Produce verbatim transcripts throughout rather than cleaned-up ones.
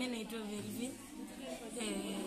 Mimi naitwa Velvin. Eh,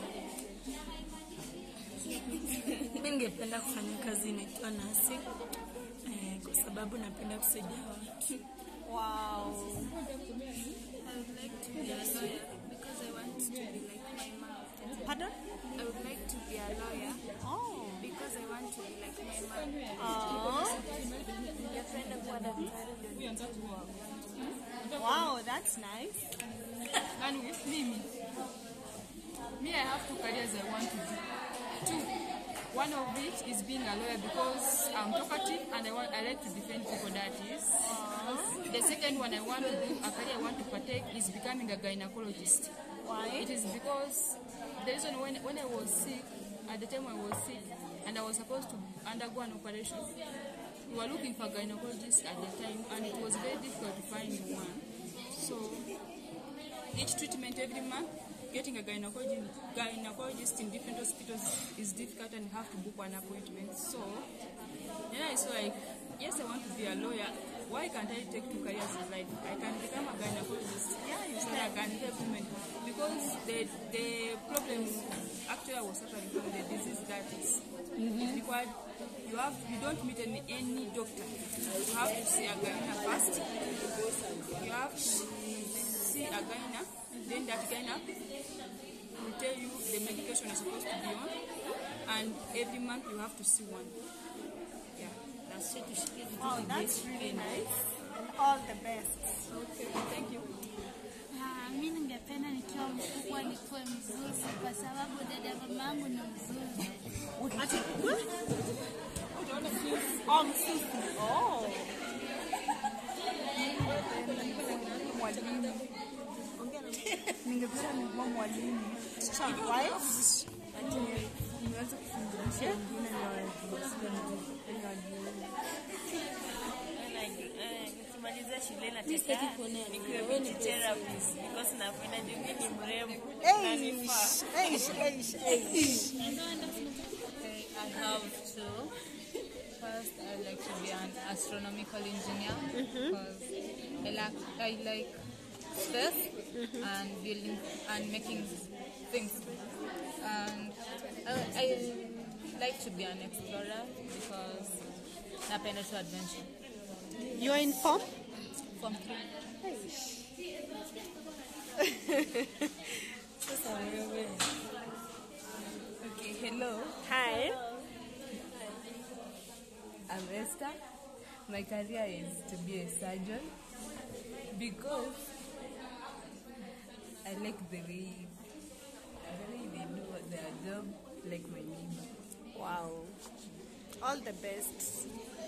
mimi ningependa kufanya kazi inaitwa nasi eh, kwa sababu napenda kusaidia watu. Wow. I would like to be a lawyer because I want to be like my mom. Pardon? I would like to be a lawyer Oh. because I want to be like my mom. Oh. Ningependa kuwa daktari ndio. Wow, that's nice. And with me, me, me, I have two careers I want to do. Two. One of which is being a lawyer because I'm talkative and I want I like to defend people. That is. The second one I want to do, a career I want to partake, is becoming a gynecologist. Why? It is because the reason when when I was sick, at the time I was sick, and I was supposed to undergo an operation, we were looking for a gynecologist at the time, and it was very difficult to find one. So each treatment every month, getting a gynecologist, gynecologist in different hospitals is difficult, and you have to book an appointment. So then I saw like, yes, I want to be a lawyer. Why can't I take two careers in life? I can become a gynecologist. Yeah, you say I can help women because the the problem actually I was suffering from the disease that is mm-hmm. is required. You have you don't meet any any doctor. You have to see a gyna first. You have to see a gyna, then that gyna will tell you the medication you're supposed to be on, and every month you have to see one. Yeah, that's it. Oh, that's really nice. All the best. Okay, thank you. Ah, mimi ningependa nikiwa mkubwa nikuwe mzuzi kwa sababu dada mamangu ni mzuzi. Ati Oh, msusi. Oh. Mwalimu. Ningependa nikuwa mwalimu. Why? Niweze kufundisha wengine na Nikimaliza shule nataka nikuwe beauty therapist because napenda mimi ni mrembo. Hey, hey, hey. I have to. First, I like to be an astronomical engineer mm-hmm. because I like I like space mm-hmm. and building and making things. And I, I like to be an explorer because napenda to adventure. You are in form? Form three. Okay, hello. Hi. I'm Esther. My career is to be a surgeon because I like the way, the way they do their job, like my neighbor. Wow. All the best.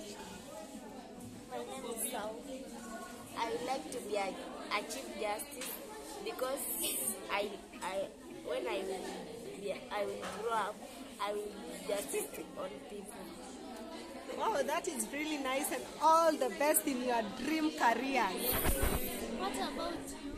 My name is Saul. I would like to be a, a chief justice because I, I, when I will, be, I will grow up, I will do justice on people. Wow, that is really nice, and all the best in your dream career. What about you?